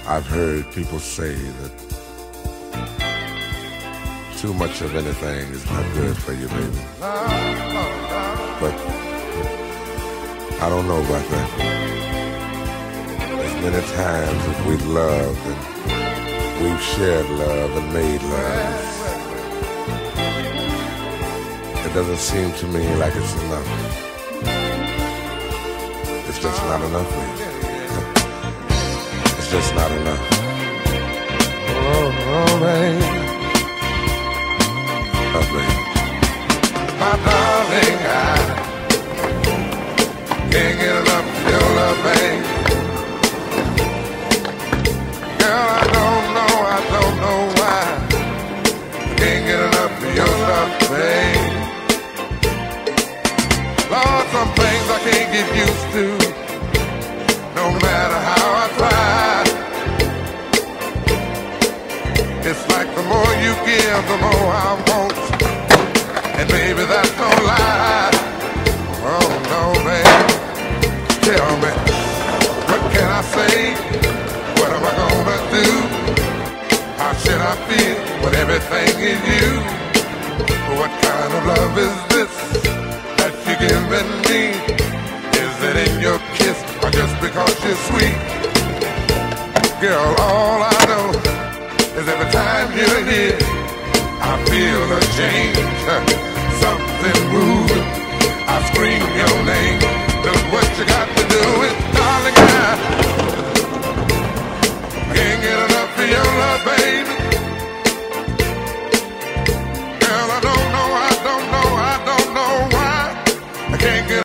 I've heard people say that too much of anything is not good for you, baby. But I don't know about that. As many times as we've loved and we've shared love and made love, it doesn't seem to me like it's enough. It's just not enough, baby. It's just not enough. Oh, baby. Oh, baby. My darling, I can't get enough of your love, baby. Girl, I don't know why. Can't get enough of your love, baby. Lord, some things I can't get used to, no matter how I try. It's like the more you give, the more I want. And baby, that's no lie. Oh no, baby. Tell me, what can I say? What am I gonna do? How should I feel when everything is you? What kind of love is this that you're giving me? Is it in your kiss or just because you're sweet? Girl, all I know is every time you're here, I feel a change, something moving. I scream your name.